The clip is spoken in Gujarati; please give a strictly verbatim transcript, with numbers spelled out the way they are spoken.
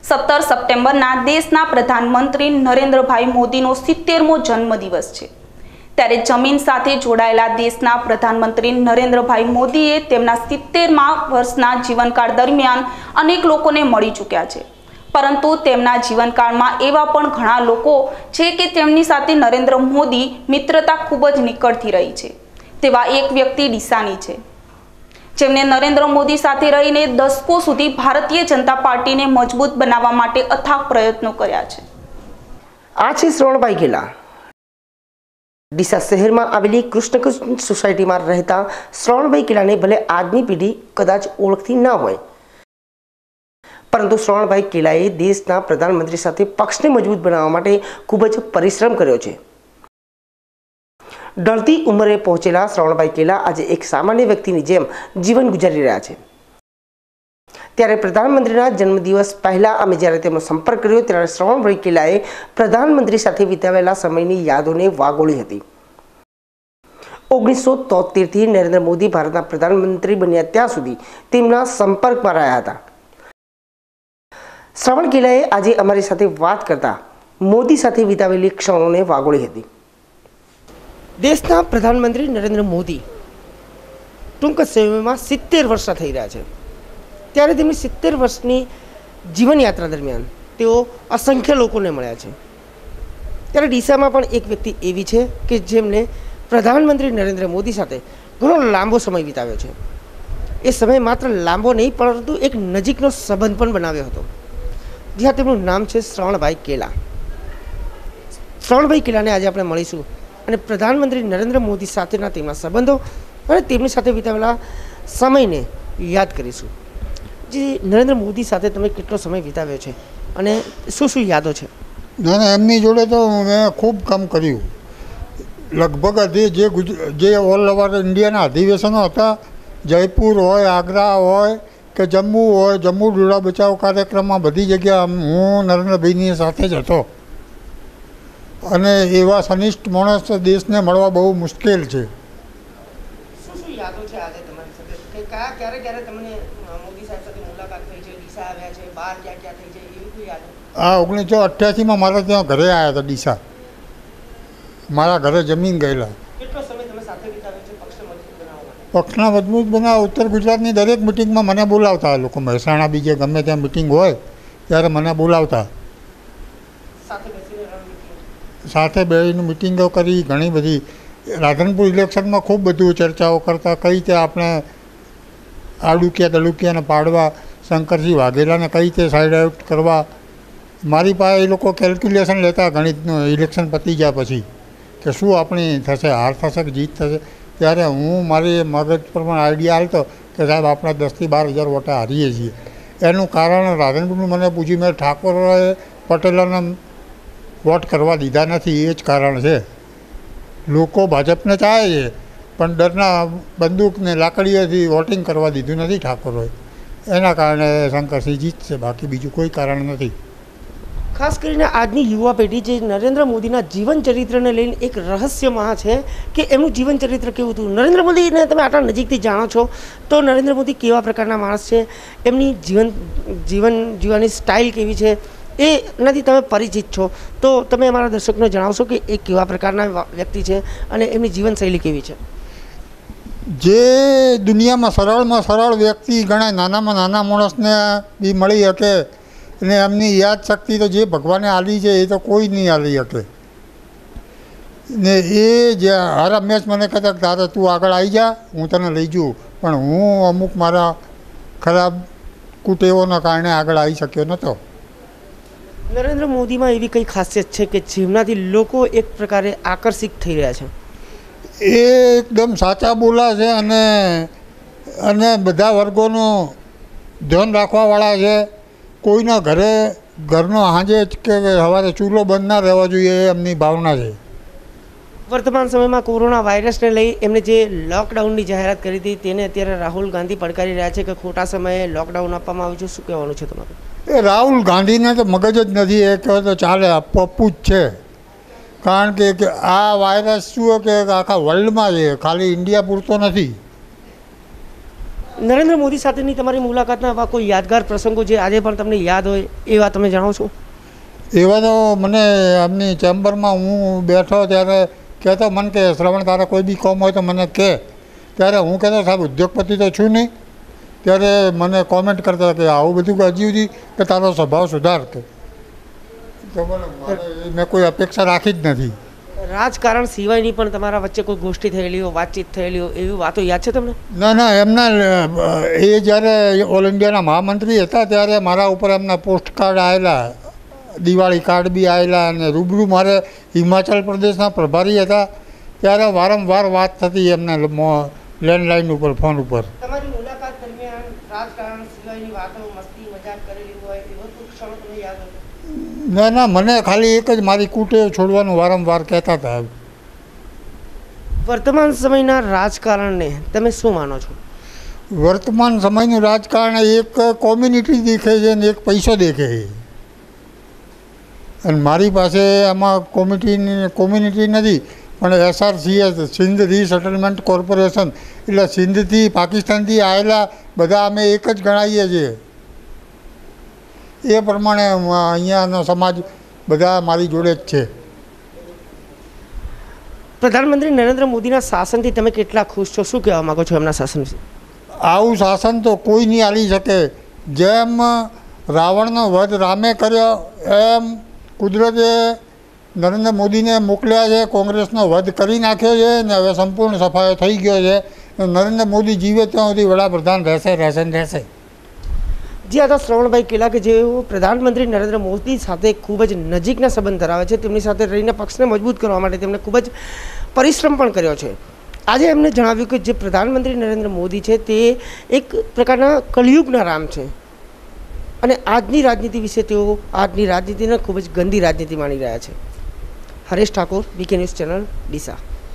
સત્તર સપ્ટેમ્બરના દેશના પ્રધાનમંત્રી નરેન્દ્રભાઈ મોદીનો સિત્તેરમો જન્મદિવસ છે। ત્યારે જમીન સાથે જોડાયેલા દેશના પ્રધાનમંત્રી નરેન્દ્રભાઈ મોદીએ તેમના સિત્તેરમા વર્ષના જીવનકાળ દરમિયાન અનેક લોકોને મળી ચૂક્યા છે, પરંતુ તેમના જીવનકાળમાં એવા પણ ઘણા લોકો છે કે તેમની સાથે નરેન્દ્ર મોદી મિત્રતા ખૂબ જ નિકટથી રહી છે। તેવા એક વ્યક્તિ ડીસાની છે, જેમને નરેન્દ્ર મોદી સાથે રહીને દશકો સુધી ભારતીય જનતા પાર્ટીને મજબૂત બનાવવા માટે અથાગ પ્રયત્નો કર્યા છે। આ છે શ્રવણભાઈ ગેલા। ડીસા શહેરમાં આવેલી કૃષ્ણકૃષ્ણ સોસાયટીમાં રહેતા શ્રવણભાઈ ગેલાને ભલે આજની પેઢી કદાચ ઓળખતી ના હોય, પરંતુ શ્રવણભાઈ ગેલાએ દેશના પ્રધાનમંત્રી સાથે પક્ષને મજબૂત બનાવવા માટે ખૂબ જ પરિશ્રમ કર્યો છે। ઢળતી ઉંમરે પહોંચેલા શ્રવણભાઈ ગેલા આજે એક સામાન્ય વ્યક્તિની જેમ જીવન ગુજારી રહ્યા છે। ત્યારે પ્રધાનમંત્રીના જન્મદિવસ પહેલા અમે જ્યારે તેમનો સંપર્ક કર્યો ત્યારે શ્રવણભાઈ ગેલાએ પ્રધાનમંત્રી સાથે વિતાવેલા સમયની યાદોને વાગોળી હતી। ઓગણીસો તોતેરથી નરેન્દ્ર મોદી ભારતના પ્રધાનમંત્રી બન્યા ત્યાં સુધી તેમના સંપર્કમાં રહ્યા હતા। શ્રવણ ગેલાએ આજે અમારી સાથે વાત કરતા મોદી સાથે વિતાવેલી ક્ષણોને વાગોળી હતી। દેશના પ્રધાનમંત્રી નરેન્દ્ર મોદી ટૂંક સમયમાં સિત્તેર વર્ષના થઈ રહ્યા છે, ત્યારે તેમની સિત્તેર વર્ષની જીવનયાત્રા દરમિયાન તેઓ અસંખ્ય લોકોને મળ્યા છે। ત્યારે ડીસામાં પણ એક વ્યક્તિ એવી છે કે જેમને પ્રધાનમંત્રી નરેન્દ્ર મોદી સાથે ઘણો લાંબો સમય વિતાવ્યો છે। એ સમય માત્ર લાંબો નહીં, પરંતુ એક નજીકનો સંબંધ પણ બનાવ્યો હતો, જ્યાં તેમનું નામ છે શ્રવણભાઈ ગેલા। શ્રવણભાઈ ગેલાને આજે આપણે મળીશું અને પ્રધાનમંત્રી નરેન્દ્ર મોદી સાથેના તેમના સંબંધો અને તેમની સાથે વિતાવેલા સમયને યાદ કરીશું। જે નરેન્દ્ર મોદી સાથે તમે કેટલો સમય વિતાવ્યો છે અને શું શું યાદો છે? ના ના એમની જોડે તો મેં ખૂબ કામ કર્યું। લગભગ અધી જે ગુજ જે ઓલ ઓવર ઇન્ડિયાના અધિવેશનો હતા, જયપુર હોય, આગ્રા હોય કે જમ્મુ હોય, જમ્મુ ડોડા બચાવ કાર્યક્રમમાં બધી જગ્યા હું નરેન્દ્રભાઈની સાથે જ હતો। અને એવા સનિષ્ઠ માણસ દેશને મળવા બહુ મુશ્કેલ છે। શું શું યાદો છે આજે તમારી સાથે? કે કયા ક્યારે ક્યારે તમને મોદી સાહેબ સાથે મુલાકાત થઈ છે, ડીસા આવ્યા છે, બહાર ક્યાં ક્યાં થઈ છે, એવી કોઈ યાદો? આ ઓગણીસો અઠ્યાસીમાં મારા ત્યાં ઘરે આવ્યા હતા ડીસા, મારા ઘરે જમીન ગયેલા। કેટલો સમય તમે સાથે વિતાવ્યો છે પક્ષને મજબૂત બનાવવા માટે? પક્ષના મજબૂત બનાવવા ઉત્તર ગુજરાતની દરેક મિટિંગમાં મને બોલાવતા લોકો, મહેસાણા બીજે ગમે ત્યાં મિટિંગ હોય ત્યારે મને બોલાવતા, સાથે બેસીને મિટિંગો કરી, ઘણી બધી રાધનપુર ઇલેક્શનમાં ખૂબ બધું ચર્ચાઓ કરતા, કઈ રીતે આપણે આડુકિયા દલુકિયાને પાડવા, શંકરસિંહ વાઘેલાને કઈ રીતે સાઈડ આઉટ કરવા, મારી પાસે એ લોકો કેલ્ક્યુલેશન લેતા ગણિતનું ઇલેક્શન પતી ગયા પછી કે શું આપણી થશે, હાર થશે કે જીત થશે। ત્યારે હું મારી મગજ પર પણ આઈડિયા હાલતો કે સાહેબ આપણે દસથી બાર હજાર વોટે હારીએ છીએ। એનું કારણ રાધનપુરનું મને પૂછ્યું, મેં ઠાકોરોએ પટેલોને વોટ કરવા દીધા નથી, એ જ કારણ છે। લોકો ભાજપને ચાહે છે પણ ડરના બંદૂકને લાકડીઓથી વોટિંગ કરવા દીધું નથી ઠાકોરોએ, એના કારણે શંકરસિંહ જીતશે, બાકી બીજું કોઈ કારણ નથી। ખાસ કરીને આજની યુવા પેઢી જે નરેન્દ્ર મોદીના જીવન ચરિત્રને લઈને એક રહસ્યમાં છે કે એમનું જીવન ચરિત્ર કેવું હતું। નરેન્દ્ર મોદીને તમે આટલા નજીકથી જાણો છો, તો નરેન્દ્ર મોદી કેવા પ્રકારના માણસ છે, એમની જીવન જીવન જીવવાની સ્ટાઇલ કેવી છે, એ નથી તમે પરિચિત છો, તો તમે અમારા દર્શકને જણાવશો કે એ કેવા પ્રકારના વ્યક્તિ છે અને એમની જીવનશૈલી કેવી છે? જે દુનિયામાં સરળમાં સરળ વ્યક્તિ ગણાય, નાનામાં નાના માણસને બી મળી શકે, અને એમની યાદ શક્તિ તો જે ભગવાને આલી છે એ તો કોઈ નહીં આલી શકે। ને એ જે હર હંમેશ મને કહેતા તારે તું આગળ આવી જા, હું તને લઈ જઉં, પણ હું અમુક મારા ખરાબ કુટેવોના કારણે આગળ આવી શક્યો નહોતો। નરેન્દ્ર મોદીમાં એવી કઈ ખાસિયત છે કે જેમનાથી લોકો એક પ્રકારે આકર્ષિત થઈ રહ્યા છે? એ એકદમ સાચા બોલા છે અને અને બધા વર્ગોનું ધ્યાન રાખવાવાળા છે। કોઈના ઘરે ઘરનો સાંજે જ કે સવારે ચૂલો બંધ ના રહેવા જોઈએ, એ એમની ભાવના છે। વર્તમાન સમયમાં કોરોના વાયરસને લઈ એમણે જે લોકડાઉનની જાહેરાત કરી હતી તેને અત્યારે રાહુલ ગાંધી પડકારી રહ્યા છે કે ખોટા સમયે લોકડાઉન આપવામાં આવ્યું છે, શું કહેવાનું છે તમારું? એ રાહુલ ગાંધીને તો મગજ જ નથી, એ કહે તો ચાલે, પપ્પુ જ છે। કારણ કે આ વાયરસ શું કે આખા વર્લ્ડમાં છે, ખાલી ઇન્ડિયા પૂરતો નથી। નરેન્દ્ર મોદી સાથેની તમારી મુલાકાતના આવા કોઈ યાદગાર પ્રસંગો જે આજે પણ તમને યાદ હોય એવા તમે જાણો છો? એવા તો મને એમની ચેમ્બરમાં હું બેઠો ત્યારે કહેતો મને કે શ્રવણ તારે કોઈ બી કોમ હોય તો મને કહે. ત્યારે હું કહેતો સાહેબ ઉદ્યોગપતિ તો છું નહીં. ત્યારે મને કોમેન્ટ કરતા કે આવું બધું કે હજી સુધી કે તારો સ્વભાવ સુધાર કે મેં કોઈ અપેક્ષા રાખી જ નથી. રાજકારણ સિવાયની પણ તમારા વચ્ચે કોઈ ગોષ્ઠી થયેલી હોય, વાતચીત થયેલી હોય એવી વાતો યાદ છે તમને? ના ના એમના એ જ્યારે ઓલ ઇન્ડિયાના મહામંત્રી હતા ત્યારે મારા ઉપર એમના પોસ્ટ કાર્ડ આવેલા, દિવાળી કાર્ડ બી આવેલા, અને રૂબરૂ મારે હિમાચલ પ્રદેશના પ્રભારી હતા ત્યારે વારંવાર વાત થતી એમના લેન્ડલાઇન ઉપર, ફોન ઉપર. તમારી મુલાકાત દરમિયાન રાજકારણ સિવાયની વાતો, મસ્તી મજાક કરેલી હોય એવો કોઈ ક્ષણો તમને યાદ હોય? ના ના મને ખાલી એક જ મારી કુટેવ છોડવાનું વારંવાર કહેતા હતા. વર્તમાન સમયના રાજકારણને તમે શું માનો છો? વર્તમાન સમયનું રાજકારણ એક કોમ્યુનિટી દેખે છે ને એક પૈસો દેખે છે. અને મારી પાસે આમાં કોમ્યુનિટીની કોમ્યુનિટી નથી, પણ એસઆરસીએસ સિંધ રીસેટલમેન્ટ કોર્પોરેશન એટલે સિંધથી પાકિસ્તાનથી આવેલા બધા અમે એક જ ગણાવીએ છીએ. એ પ્રમાણે અહીંયાનો સમાજ બધા મારી જોડે જ છે. પ્રધાનમંત્રી નરેન્દ્ર મોદીના શાસનથી તમે કેટલા ખુશ છો? શું કહેવા માગો છો એમના શાસન વિશે? આવું શાસન તો કોઈ નહીં આલી શકે. જેમ રાવણનો વધ રામે કર્યો એમ કુદરતે નરેન્દ્ર મોદીને મોકલ્યા છે. કોંગ્રેસનો વધ કરી નાખ્યો છે ને હવે સંપૂર્ણ સફાયો થઈ ગયો છે. નરેન્દ્ર મોદી જીવે ત્યાં સુધી વડાપ્રધાન રહેશે રહેશે ને રહેશે. જે હતા શ્રવણભાઈ કેલા કે જેઓ પ્રધાનમંત્રી નરેન્દ્ર મોદી સાથે ખૂબ જ નજીકના સંબંધ ધરાવે છે. તેમની સાથે રહીને પક્ષને મજબૂત કરવા માટે તેમણે ખૂબ જ પરિશ્રમ પણ કર્યો છે. આજે એમને જણાવ્યું કે જે પ્રધાનમંત્રી નરેન્દ્ર મોદી છે તે એક પ્રકારના કલિયુગના રામ છે અને આજની રાજનીતિ વિશે તેઓ આજની રાજનીતિને ખૂબ જ ગંદી રાજનીતિ માની રહ્યા છે. Haresh Thakor, BK news channel, Deesa.